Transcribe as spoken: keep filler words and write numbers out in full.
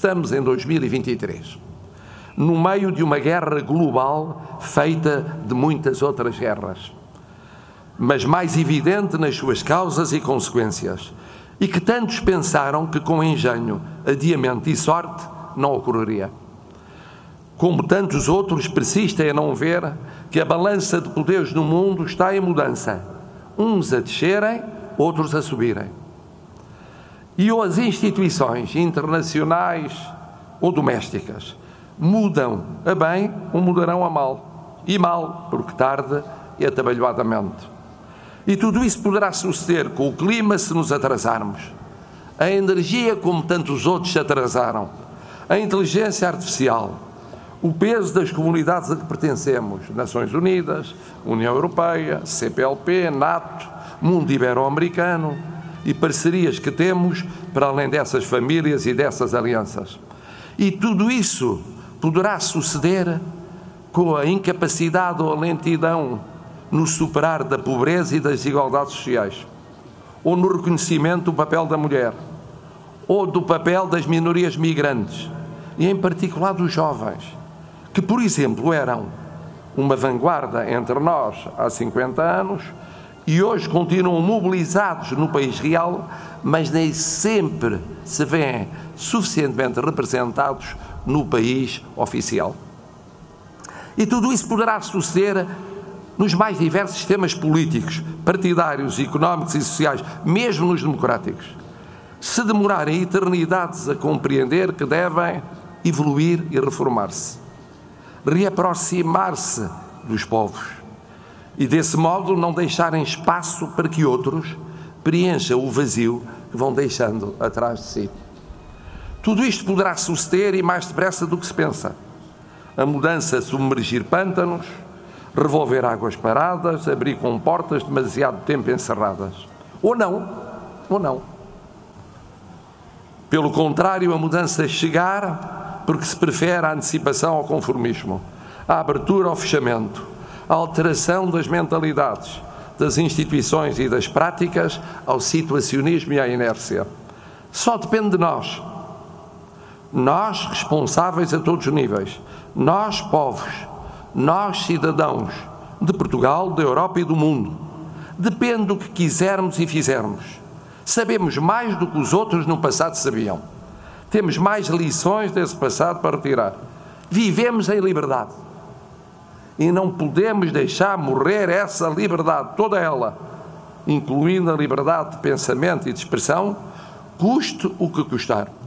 Estamos em dois mil e vinte e três, no meio de uma guerra global feita de muitas outras guerras, mas mais evidente nas suas causas e consequências, e que tantos pensaram que com engenho, adiamento e sorte não ocorreria. Como tantos outros persistem a não ver que a balança de poderes no mundo está em mudança, uns a descerem, outros a subirem. E ou as instituições internacionais ou domésticas mudam a bem ou mudarão a mal. E mal, porque tarde e atabalhoadamente. E tudo isso poderá suceder com o clima se nos atrasarmos. A energia, como tantos outros se atrasaram. A inteligência artificial. O peso das comunidades a que pertencemos. Nações Unidas, União Europeia, C P L P, NATO, Mundo Ibero-Americano e parcerias que temos para além dessas famílias e dessas alianças. E tudo isso poderá suceder com a incapacidade ou a lentidão no superar da pobreza e das desigualdades sociais, ou no reconhecimento do papel da mulher, ou do papel das minorias migrantes, e em particular dos jovens, que, por exemplo, eram uma vanguarda entre nós há cinquenta anos e hoje continuam mobilizados no país real, mas nem sempre se vêem suficientemente representados no país oficial. E tudo isso poderá suceder nos mais diversos sistemas políticos, partidários, económicos e sociais, mesmo nos democráticos, se demorarem eternidades a compreender que devem evoluir e reformar-se, reaproximar-se dos povos e, desse modo, não deixarem espaço para que outros preencham o vazio que vão deixando atrás de si. Tudo isto poderá suceder e mais depressa do que se pensa. A mudança submergir pântanos, revolver águas paradas, abrir comportas demasiado tempo encerradas. Ou não, ou não. Pelo contrário, a mudança chegar porque se prefere a antecipação ao conformismo, a abertura ao fechamento, a alteração das mentalidades, das instituições e das práticas ao situacionismo e à inércia. Só depende de nós. Nós, responsáveis a todos os níveis. Nós, povos. Nós, cidadãos de Portugal, da Europa e do mundo. Depende do que quisermos e fizermos. Sabemos mais do que os outros no passado sabiam. Temos mais lições desse passado para retirar. Vivemos em liberdade. E não podemos deixar morrer essa liberdade, toda ela, incluindo a liberdade de pensamento e de expressão, custe o que custar.